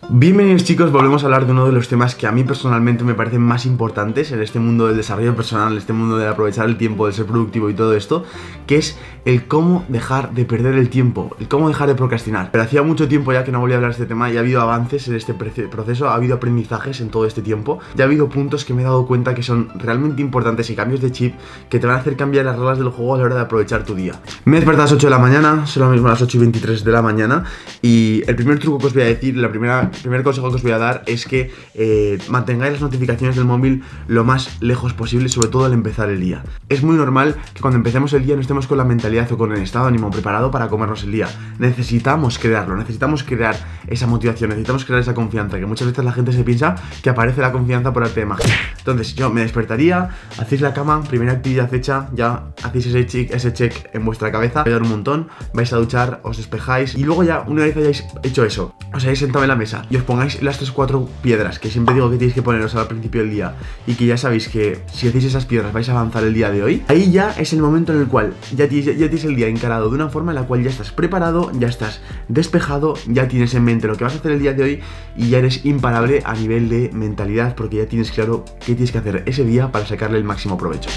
Bienvenidos chicos, volvemos a hablar de uno de los temas que a mí personalmente me parecen más importantes en este mundo del desarrollo personal, en este mundo de aprovechar el tiempo, de ser productivo y todo esto, que es el cómo dejar de perder el tiempo, el cómo dejar de procrastinar. Pero hacía mucho tiempo ya que no volví a hablar de este tema y ha habido avances en este proceso, ha habido aprendizajes en todo este tiempo, ya ha habido puntos que me he dado cuenta que son realmente importantes y cambios de chip que te van a hacer cambiar las reglas del juego a la hora de aprovechar tu día. Me he despertado a las 8 de la mañana, son ahora mismo las 8:23 de la mañana y el primer truco que os voy a decir, el primer consejo que os voy a dar es que mantengáis las notificaciones del móvil lo más lejos posible, sobre todo al empezar el día. Es muy normal que cuando empecemos el día no estemos con la mentalidad o con el estado de ánimo preparado para comernos el día. Necesitamos crearlo, necesitamos crear esa motivación, necesitamos crear esa confianza, que muchas veces la gente se piensa que aparece la confianza por arte de magia. Entonces yo me despertaría, hacéis la cama, primera actividad hecha, ya hacéis ese check en vuestra cabeza, vais a dar un montón, vais a duchar, os despejáis y luego ya una vez hayáis hecho eso, os hayáis sentado en la mesa y os pongáis las 3-4 piedras que siempre digo que tenéis que poneros al principio del día y que ya sabéis que si hacéis esas piedras vais a avanzar el día de hoy. Ahí ya es el momento en el cual ya tienes el día encarado de una forma en la cual ya estás preparado, ya estás despejado, ya tienes en mente lo que vas a hacer el día de hoy y ya eres imparable a nivel de mentalidad porque ya tienes claro qué tienes que hacer ese día para sacarle el máximo provecho.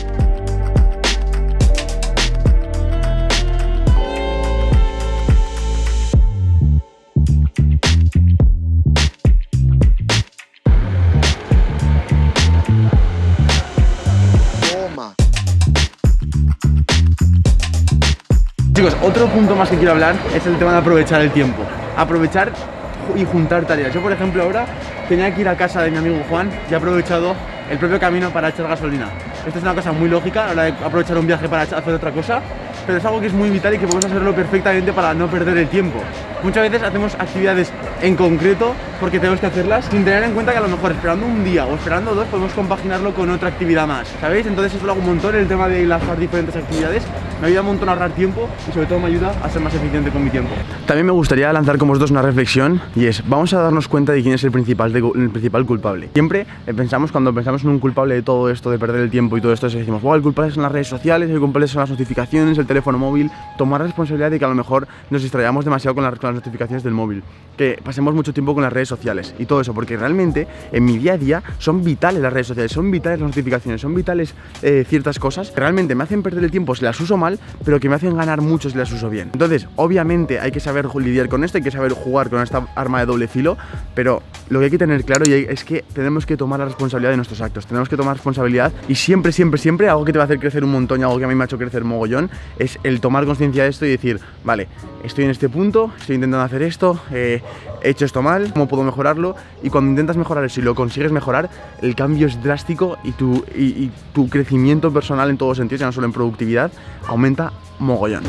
Chicos, otro punto más que quiero hablar es el tema de aprovechar el tiempo. Aprovechar y juntar tareas. Yo, por ejemplo, ahora tenía que ir a casa de mi amigo Juan y he aprovechado el propio camino para echar gasolina. Esto es una cosa muy lógica, a la hora de aprovechar un viaje para hacer otra cosa, pero es algo que es muy vital y que podemos hacerlo perfectamente para no perder el tiempo. Muchas veces hacemos actividades en concreto porque tenemos que hacerlas sin tener en cuenta que a lo mejor esperando un día o esperando dos podemos compaginarlo con otra actividad más, ¿sabéis? Entonces eso lo hago un montón, el tema de enlazar diferentes actividades me ayuda un montón a ahorrar tiempo y sobre todo me ayuda a ser más eficiente con mi tiempo. También me gustaría lanzar con vosotros una reflexión y es, vamos a darnos cuenta de quién es el principal culpable. Siempre cuando pensamos en un culpable de todo esto, de perder el tiempo y todo esto, decimos, wow, el culpable son las redes sociales, el culpable son las notificaciones, el teléfono móvil. Tomar responsabilidad de que a lo mejor nos distraigamos demasiado con las notificaciones del móvil, que pasemos mucho tiempo con las redes sociales y todo eso, porque realmente en mi día a día son vitales las redes sociales, son vitales las notificaciones, son vitales ciertas cosas que realmente me hacen perder el tiempo si las uso mal, pero que me hacen ganar mucho si las uso bien. Entonces, obviamente hay que saber lidiar con esto, hay que saber jugar con esta arma de doble filo, pero lo que hay que tener claro es que tenemos que tomar la responsabilidad de nuestros actos, tenemos que tomar responsabilidad y siempre algo que te va a hacer crecer un montón y algo que a mí me ha hecho crecer mogollón es el tomar conciencia de esto y decir, vale, estoy en este punto, estoy intentando hacer esto, he hecho esto mal, ¿cómo puedo mejorarlo? Y cuando intentas mejorar eso y lo consigues mejorar, el cambio es drástico y tu crecimiento personal en todos los sentidos, ya no solo en productividad, aumenta mogollón.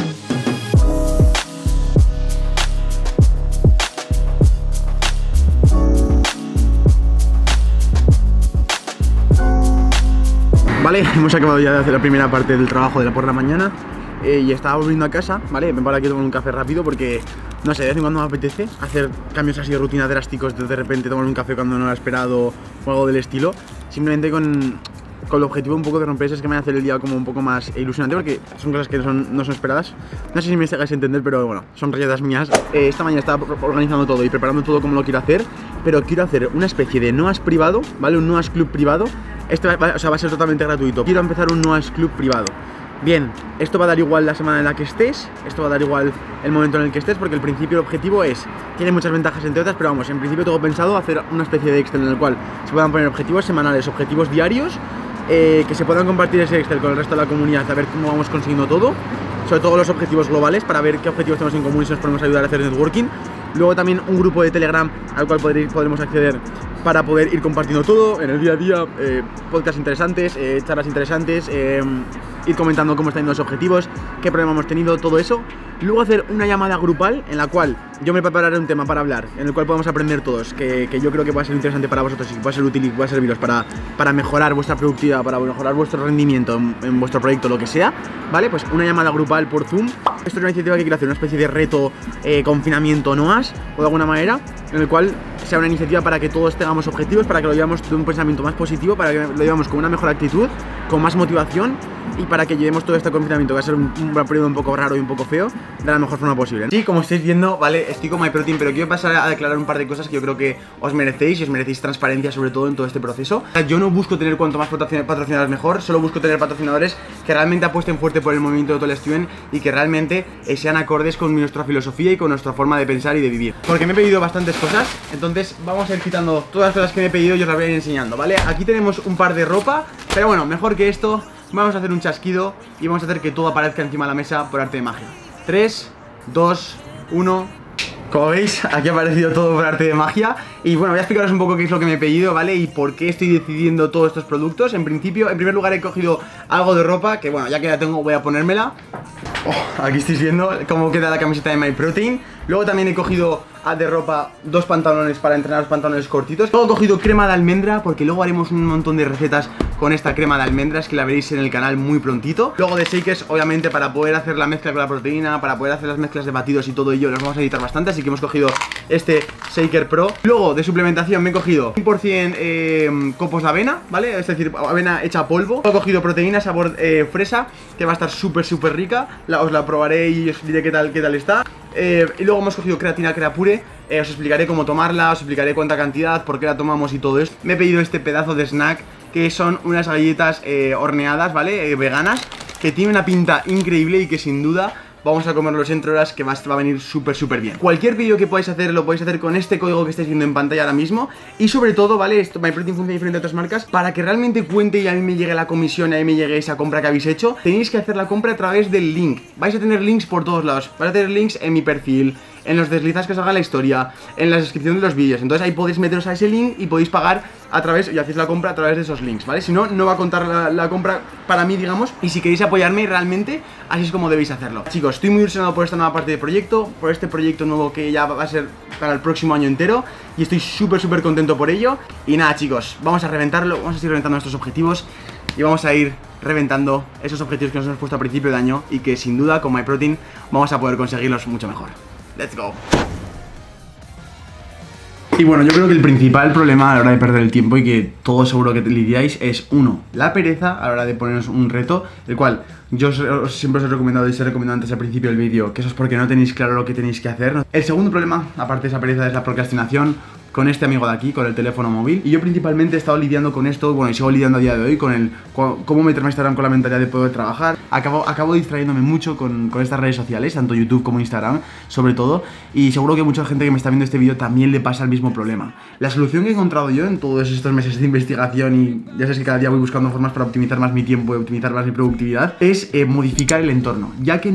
Vale, hemos acabado ya de hacer la primera parte del trabajo por la mañana y estaba volviendo a casa, ¿vale? Me paro aquí a tomar un café rápido porque, no sé, de vez en cuando me apetece hacer cambios así de rutina drásticos, de repente tomar un café cuando no lo he esperado o algo del estilo, simplemente con el objetivo un poco de romper ese esquema y hacer el día como un poco más ilusionante porque son cosas que no son esperadas. No sé si me hagáis entender, pero bueno, son rayadas mías. Esta mañana estaba organizando todo y preparando todo como lo quiero hacer, pero quiero hacer una especie de NOAS privado, ¿vale? Un NOAS Club privado. Va a ser totalmente gratuito. Quiero empezar un NOAS Club privado. Bien, esto va a dar igual la semana en la que estés, esto va a dar igual el momento en el que estés, porque el principio, el objetivo tiene muchas ventajas entre otras, pero vamos, en principio tengo pensado hacer una especie de Excel en el cual se puedan poner objetivos semanales, objetivos diarios, que se puedan compartir ese Excel con el resto de la comunidad, a ver cómo vamos consiguiendo todo, sobre todo los objetivos globales, para ver qué objetivos tenemos en común y si nos podemos ayudar a hacer networking. Luego también un grupo de Telegram al cual podremos acceder para poder ir compartiendo todo en el día a día, podcasts interesantes, charlas interesantes, ir comentando cómo están yendo los objetivos, qué problemas hemos tenido, todo eso. Luego hacer una llamada grupal en la cual yo me prepararé un tema para hablar, en el cual podamos aprender todos, que yo creo que va a ser interesante para vosotros y que va a ser útil y va a serviros para mejorar vuestra productividad, para mejorar vuestro rendimiento en vuestro proyecto, lo que sea, ¿vale? Pues una llamada grupal por Zoom. Esto es una iniciativa que quiero hacer, una especie de reto, confinamiento NOAS, o de alguna manera, en el cual sea una iniciativa para que todos tengamos objetivos, para que lo llevamos de un pensamiento más positivo, para que lo llevamos con una mejor actitud, con más motivación y para que llevemos todo este confinamiento, que va a ser un periodo un poco raro y un poco feo, de la mejor forma posible. Sí, como estáis viendo, vale, estoy con MyProtein, pero quiero pasar a declarar un par de cosas que yo creo que os merecéis y os merecéis transparencia sobre todo en todo este proceso. Yo no busco tener cuanto más patrocinadores mejor, solo busco tener patrocinadores que realmente apuesten fuerte por el movimiento de Total Student y que realmente sean acordes con nuestra filosofía y con nuestra forma de pensar y de vivir. Porque me he pedido bastantes cosas, entonces vamos a ir quitando todas las cosas que me he pedido y os las voy a ir enseñando, ¿vale? Aquí tenemos un par de ropa, pero bueno, mejor que esto. Vamos a hacer un chasquido y vamos a hacer que todo aparezca encima de la mesa por arte de magia. 3, 2, 1... Como veis, aquí ha aparecido todo por arte de magia. Y bueno, voy a explicaros un poco qué es lo que me he pedido, ¿vale? Y por qué estoy decidiendo todos estos productos. En principio, en primer lugar he cogido algo de ropa, que bueno, ya que la tengo voy a ponérmela. Aquí estáis viendo cómo queda la camiseta de MyProtein. Luego también he cogido de ropa 2 pantalones para entrenar, los pantalones cortitos. Luego he cogido crema de almendra, porque luego haremos un montón de recetas con esta crema de almendras que la veréis en el canal muy prontito. Luego de shakers, obviamente, para poder hacer la mezcla con la proteína, para poder hacer las mezclas de batidos y todo ello, los vamos a editar bastante, así que hemos cogido este Shaker Pro. Luego de suplementación me he cogido 100% copos de avena, ¿vale? Es decir, avena hecha a polvo. He cogido proteína sabor fresa, que va a estar súper rica. Os la probaré y os diré qué tal está. Y luego hemos cogido creatina Creapure. Os explicaré cómo tomarla, os explicaré cuánta cantidad, por qué la tomamos y todo esto. Me he pedido este pedazo de snack, que son unas galletas horneadas, ¿vale? Veganas, que tiene una pinta increíble y que sin duda vamos a comerlos entre horas, que va a venir súper bien. Cualquier vídeo que podáis hacer, lo podéis hacer con este código que estáis viendo en pantalla ahora mismo. Y sobre todo, ¿vale? Esto, MyProtein funciona diferente a otras marcas. Para que realmente cuente y a mí me llegue la comisión y a mí me llegue esa compra que habéis hecho, tenéis que hacer la compra a través del link. Vais a tener links por todos lados. Vais a tener links en mi perfil, en los deslizas que os haga la historia, en la descripción de los vídeos. Entonces ahí podéis meteros a ese link y podéis pagar a través, y hacéis la compra a través de esos links, ¿vale? Si no, no va a contar la compra para mí, digamos. Y si queréis apoyarme realmente, así es como debéis hacerlo. Chicos, estoy muy ilusionado por esta nueva parte del proyecto, por este proyecto nuevo que ya va a ser para el próximo año entero, y estoy súper contento por ello. Y nada, chicos, vamos a reventarlo, vamos a seguir reventando nuestros objetivos y vamos a ir reventando esos objetivos que nos hemos puesto a principio de año y que sin duda con MyProtein vamos a poder conseguirlos mucho mejor. Let's go. Y bueno, yo creo que el principal problema a la hora de perder el tiempo y que todos seguro que lidiáis es, uno, la pereza a la hora de ponernos un reto, el cual yo siempre os he recomendado y os he recomendado antes al principio del vídeo, que eso es porque no tenéis claro lo que tenéis que hacer. El segundo problema, aparte de esa pereza, es la procrastinación con este amigo de aquí, con el teléfono móvil. Y yo principalmente he estado lidiando con esto, bueno, y sigo lidiando a día de hoy con cómo meterme a Instagram con la mentalidad de poder trabajar. Acabo distrayéndome mucho con estas redes sociales, tanto YouTube como Instagram, sobre todo. Y seguro que mucha gente que me está viendo este vídeo también le pasa el mismo problema. La solución que he encontrado yo en todos estos meses de investigación, y ya sabes que cada día voy buscando formas para optimizar más mi tiempo y optimizar más mi productividad, es modificar el entorno. Ya que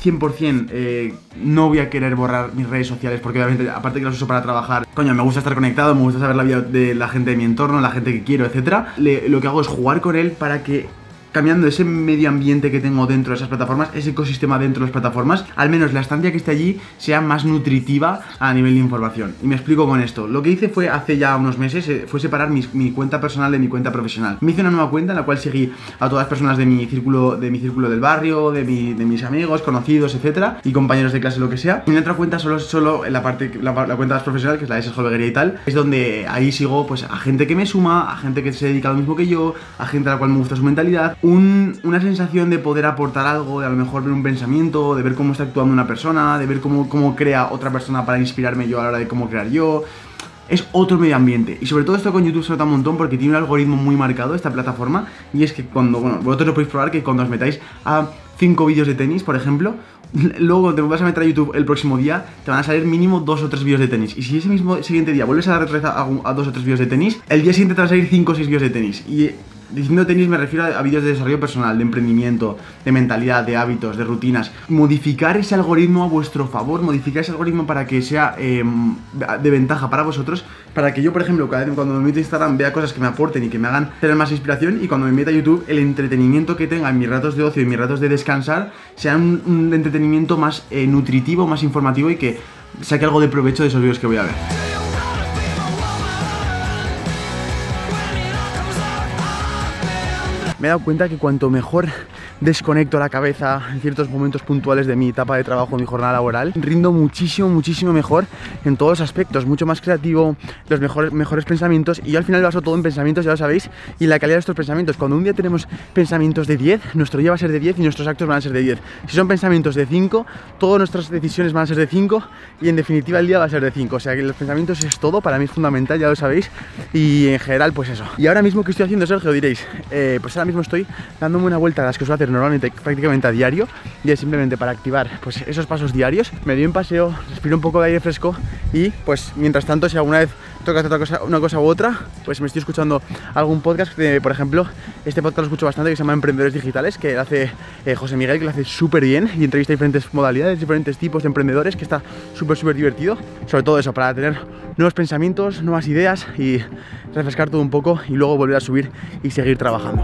100% no voy a querer borrar mis redes sociales, porque obviamente, aparte que las uso para trabajar, coño, me gusta estar conectado, me gusta saber la vida de la gente de mi entorno, la gente que quiero, etcétera. Lo que hago es jugar con él para que, cambiando ese medio ambiente que tengo dentro de esas plataformas, ese ecosistema dentro de las plataformas, al menos la estancia que esté allí sea más nutritiva a nivel de información. Y me explico con esto. Lo que hice fue, hace ya unos meses, fue separar mi cuenta personal de mi cuenta profesional. Me hice una nueva cuenta en la cual seguí a todas las personas de mi círculo del barrio, de mis amigos, conocidos, etcétera, y compañeros de clase, lo que sea. Y mi otra cuenta solo en la cuenta más profesional, que es la de Sesjoveguería y tal, es donde ahí sigo pues a gente que me suma, a gente que se dedica a lo mismo que yo, a gente a la cual me gusta su mentalidad. Una sensación de poder aportar algo, de a lo mejor ver un pensamiento, de ver cómo está actuando una persona, de ver cómo crea otra persona para inspirarme yo a la hora de cómo crear yo. Es otro medio ambiente. Y sobre todo esto con YouTube se nota un montón porque tiene un algoritmo muy marcado esta plataforma. Y es que cuando, bueno, vosotros lo podéis probar, que cuando os metáis a 5 vídeos de tenis, por ejemplo, luego te vas a meter a YouTube el próximo día, te van a salir mínimo 2 o 3 vídeos de tenis. Y si ese mismo siguiente día vuelves a dar a 2 o 3 vídeos de tenis, el día siguiente te van a salir 5 o 6 vídeos de tenis. Y diciendo tenis me refiero a vídeos de desarrollo personal, de emprendimiento, de mentalidad, de hábitos, de rutinas. Modificar ese algoritmo a vuestro favor, modificar ese algoritmo para que sea de ventaja para vosotros, para que yo, por ejemplo, cada vez cuando me meto a Instagram vea cosas que me aporten y que me hagan tener más inspiración, y cuando me meta a YouTube, el entretenimiento que tenga en mis ratos de ocio y mis ratos de descansar sea un entretenimiento más nutritivo, más informativo, y que saque algo de provecho de esos vídeos que voy a ver. Me he dado cuenta que cuanto mejor desconecto la cabeza en ciertos momentos puntuales de mi etapa de trabajo, mi jornada laboral, rindo muchísimo, muchísimo mejor en todos los aspectos, mucho más creativo, los mejores pensamientos, y yo al final baso todo en pensamientos, ya lo sabéis, y la calidad de estos pensamientos. Cuando un día tenemos pensamientos de 10, nuestro día va a ser de 10 y nuestros actos van a ser de 10. Si son pensamientos de 5, todas nuestras decisiones van a ser de 5 y en definitiva el día va a ser de 5. O sea que los pensamientos es todo, para mí es fundamental, ya lo sabéis, y en general pues eso. Y ahora mismo, ¿qué estoy haciendo, Sergio? Diréis, pues ahora mismo estoy dándome una vuelta a las que suelo hacer normalmente prácticamente a diario, y es simplemente para activar pues esos pasos diarios. Me doy un paseo, respiro un poco de aire fresco y pues mientras tanto, si alguna vez toca hacer una cosa u otra, pues me estoy escuchando algún podcast. Por ejemplo, este podcast lo escucho bastante, que se llama Emprendedores Digitales, que lo hace José Miguel, que lo hace súper bien y entrevista diferentes modalidades, diferentes tipos de emprendedores, que está súper divertido. Sobre todo eso, para tener nuevos pensamientos, nuevas ideas y refrescar todo un poco y luego volver a subir y seguir trabajando.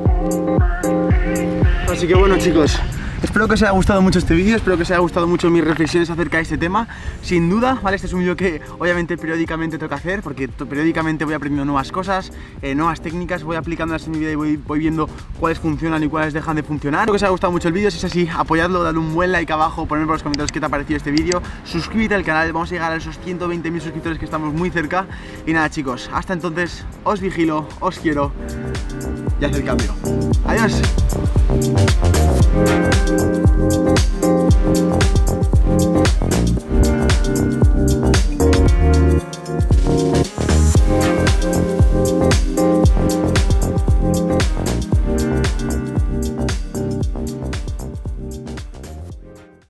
Así que bueno, chicos, espero que os haya gustado mucho este vídeo, espero que os haya gustado mucho mis reflexiones acerca de este tema. Sin duda, ¿vale? Este es un vídeo que obviamente periódicamente tengo que hacer, porque periódicamente voy aprendiendo nuevas cosas, nuevas técnicas, voy aplicándolas en mi vida y voy viendo cuáles funcionan y cuáles dejan de funcionar. Espero que os haya gustado mucho el vídeo. Si es así, apoyadlo, dadle un buen like abajo, ponedme por los comentarios qué te ha parecido este vídeo, suscríbete al canal, vamos a llegar a esos 120.000 suscriptores, que estamos muy cerca. Y nada, chicos, hasta entonces, os vigilo, os quiero y haced cambio. Adiós.